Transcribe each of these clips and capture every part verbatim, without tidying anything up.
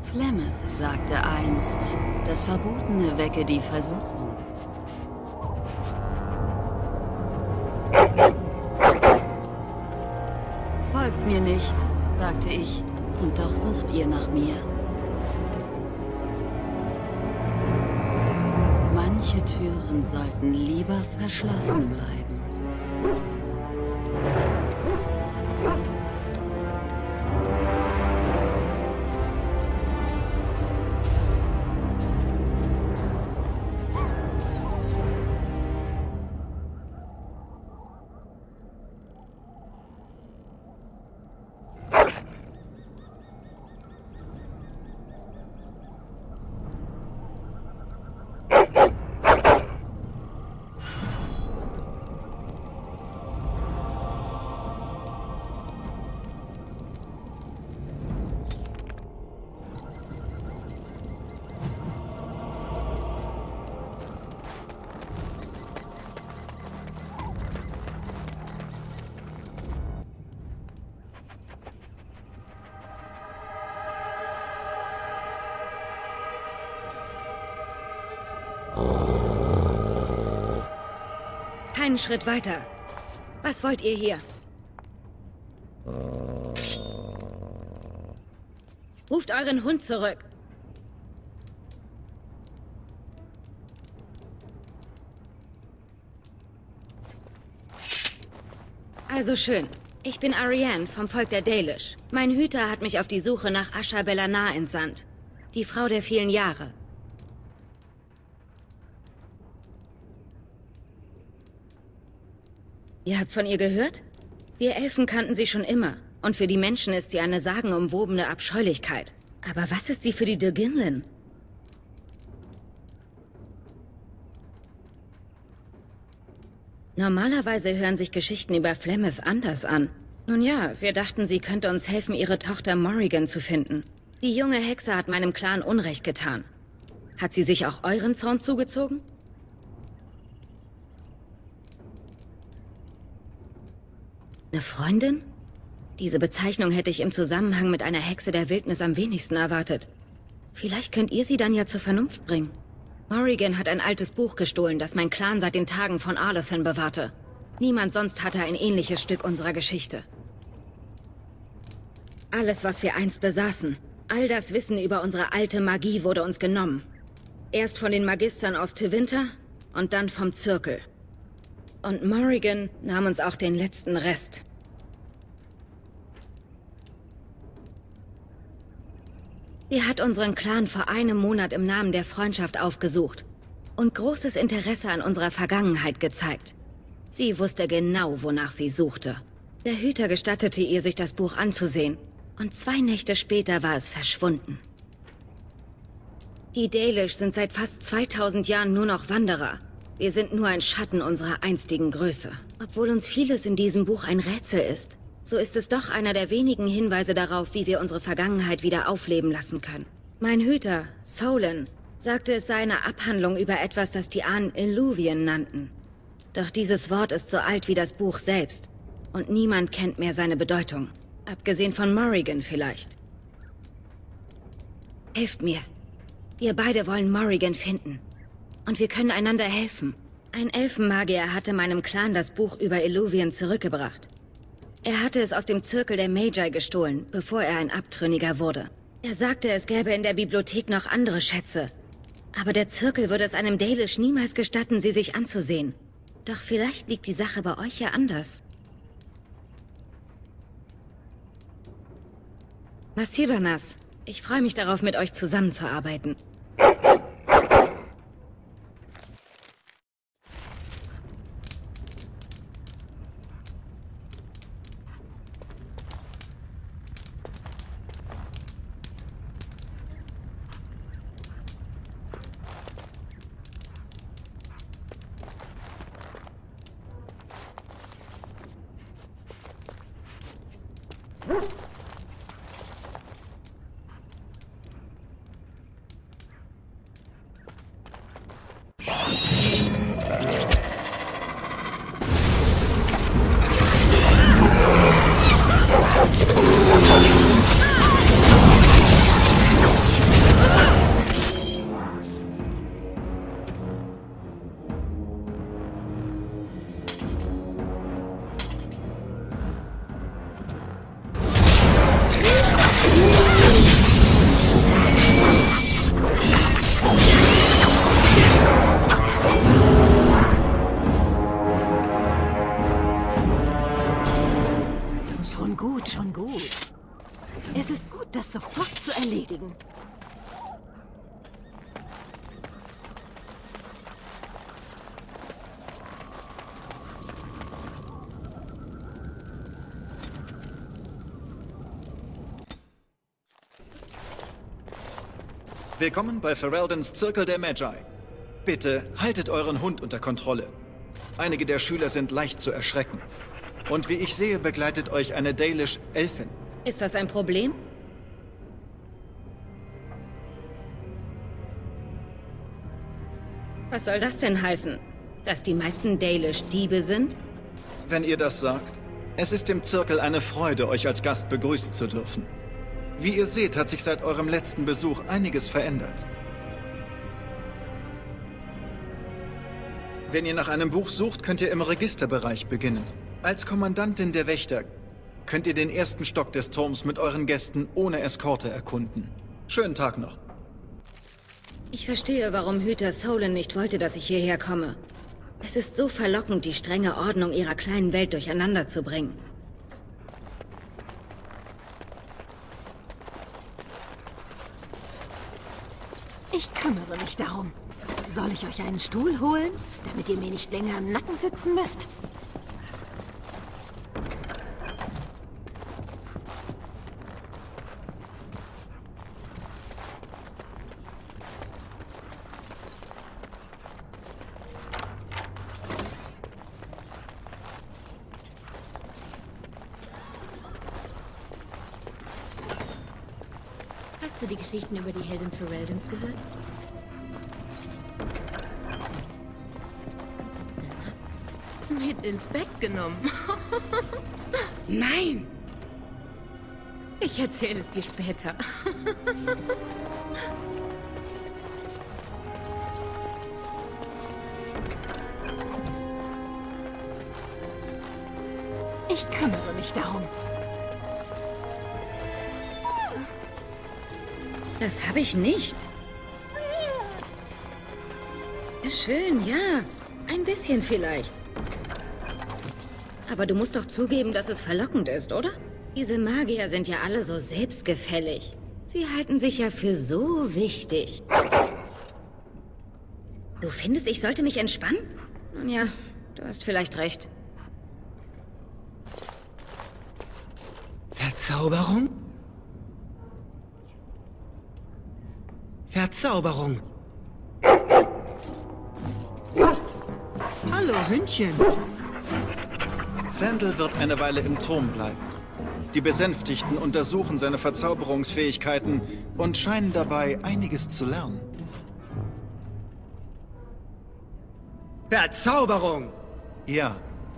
Flemeth sagte einst, das Verbotene wecke die Versuchung. Folgt mir nicht, sagte ich, und doch sucht ihr nach mir. Manche Türen sollten lieber verschlossen bleiben. Keinen Schritt weiter. Was wollt ihr hier? Ruft euren Hund zurück. Also schön. Ich bin Ariane vom Volk der Dalish. Mein Hüter hat mich auf die Suche nach Asha Belanar entsandt. Die Frau der vielen Jahre. Ihr habt von ihr gehört? Wir Elfen kannten sie schon immer. Und für die Menschen ist sie eine sagenumwobene Abscheulichkeit. Aber was ist sie für die Döginlin? Normalerweise hören sich Geschichten über Flemeth anders an. Nun ja, wir dachten, sie könnte uns helfen, ihre Tochter Morrigan zu finden. Die junge Hexe hat meinem Clan Unrecht getan. Hat sie sich auch euren Zorn zugezogen? Eine Freundin? Diese Bezeichnung hätte ich im Zusammenhang mit einer Hexe der Wildnis am wenigsten erwartet. Vielleicht könnt ihr sie dann ja zur Vernunft bringen. Morrigan hat ein altes Buch gestohlen, das mein Clan seit den Tagen von Arlathan bewahrte. Niemand sonst hatte ein ähnliches Stück unserer Geschichte. Alles, was wir einst besaßen, all das Wissen über unsere alte Magie wurde uns genommen. Erst von den Magistern aus Tevinter und dann vom Zirkel. Und Morrigan nahm uns auch den letzten Rest. Sie hat unseren Clan vor einem Monat im Namen der Freundschaft aufgesucht und großes Interesse an unserer Vergangenheit gezeigt. Sie wusste genau, wonach sie suchte. Der Hüter gestattete ihr, sich das Buch anzusehen, und zwei Nächte später war es verschwunden. Die Dalish sind seit fast zweitausend Jahren nur noch Wanderer. Wir sind nur ein Schatten unserer einstigen Größe. Obwohl uns vieles in diesem Buch ein Rätsel ist, so ist es doch einer der wenigen Hinweise darauf, wie wir unsere Vergangenheit wieder aufleben lassen können. Mein Hüter, Solon, sagte, es sei eine Abhandlung über etwas, das die Ahnen Illuvien nannten. Doch dieses Wort ist so alt wie das Buch selbst, und niemand kennt mehr seine Bedeutung. Abgesehen von Morrigan vielleicht. Helft mir. Wir beide wollen Morrigan finden. Und wir können einander helfen. Ein Elfenmagier hatte meinem Clan das Buch über Illuvien zurückgebracht. Er hatte es aus dem Zirkel der Magi gestohlen, bevor er ein Abtrünniger wurde. Er sagte, es gäbe in der Bibliothek noch andere Schätze. Aber der Zirkel würde es einem Dalish niemals gestatten, sie sich anzusehen. Doch vielleicht liegt die Sache bei euch ja anders. Masiranas, ich freue mich darauf, mit euch zusammenzuarbeiten. schon gut. Es ist gut, das sofort zu erledigen. Willkommen bei Ferelden's Zirkel der Magi. Bitte haltet euren Hund unter Kontrolle. Einige der Schüler sind leicht zu erschrecken. Und wie ich sehe, begleitet euch eine Dalish Elfin. Ist das ein Problem? Was soll das denn heißen? Dass die meisten Dalish Diebe sind? Wenn ihr das sagt. Es ist im Zirkel eine Freude, euch als Gast begrüßen zu dürfen. Wie ihr seht, hat sich seit eurem letzten Besuch einiges verändert. Wenn ihr nach einem Buch sucht, könnt ihr im Registerbereich beginnen. Als Kommandantin der Wächter könnt ihr den ersten Stock des Turms mit euren Gästen ohne Eskorte erkunden. Schönen Tag noch. Ich verstehe, warum Hüter Solon nicht wollte, dass ich hierher komme. Es ist so verlockend, die strenge Ordnung ihrer kleinen Welt durcheinander zu bringen. Ich kümmere mich darum. Soll ich euch einen Stuhl holen, damit ihr mir nicht länger im Nacken sitzen müsst? Hast du die Geschichten über die Heldin Fereldens gehört? Mit ins Bett genommen. Nein! Ich erzähle es dir später. Ich kümmere mich darum. Das habe ich nicht. Schön, ja. Ein bisschen vielleicht. Aber du musst doch zugeben, dass es verlockend ist, oder? Diese Magier sind ja alle so selbstgefällig. Sie halten sich ja für so wichtig. Du findest, ich sollte mich entspannen? Nun ja, du hast vielleicht recht. Verzauberung? Verzauberung. Hallo, Hündchen. Sandal wird eine Weile im Turm bleiben. Die Besänftigten untersuchen seine Verzauberungsfähigkeiten und scheinen dabei einiges zu lernen. Verzauberung! Ja.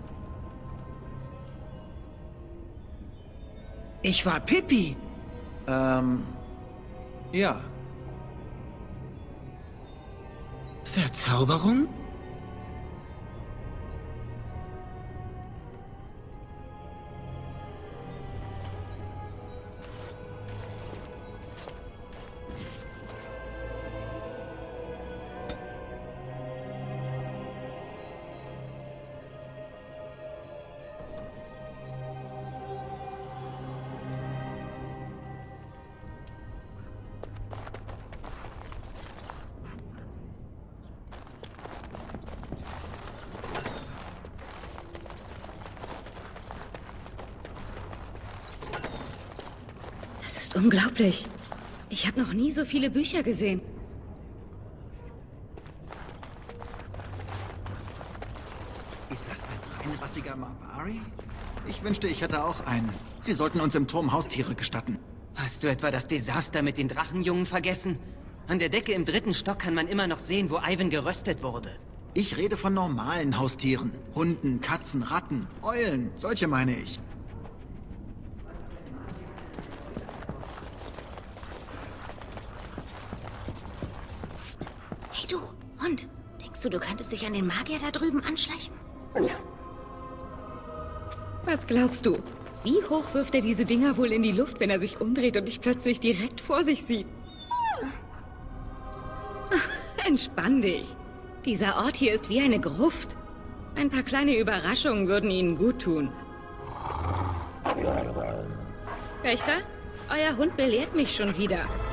Ich war Pippi. Ähm... Ja. Verzauberung? Unglaublich. Ich habe noch nie so viele Bücher gesehen. Ist das ein reinrassiger Mabari? Ich wünschte, ich hätte auch einen. Sie sollten uns im Turm Haustiere gestatten. Hast du etwa das Desaster mit den Drachenjungen vergessen? An der Decke im dritten Stock kann man immer noch sehen, wo Ivan geröstet wurde. Ich rede von normalen Haustieren. Hunden, Katzen, Ratten, Eulen. Solche meine ich. Hey du, Hund. Denkst du, du könntest dich an den Magier da drüben anschleichen? Was glaubst du? Wie hoch wirft er diese Dinger wohl in die Luft, wenn er sich umdreht und dich plötzlich direkt vor sich sieht? Entspann dich. Dieser Ort hier ist wie eine Gruft. Ein paar kleine Überraschungen würden ihnen gut tun. Wächter, euer Hund belehrt mich schon wieder.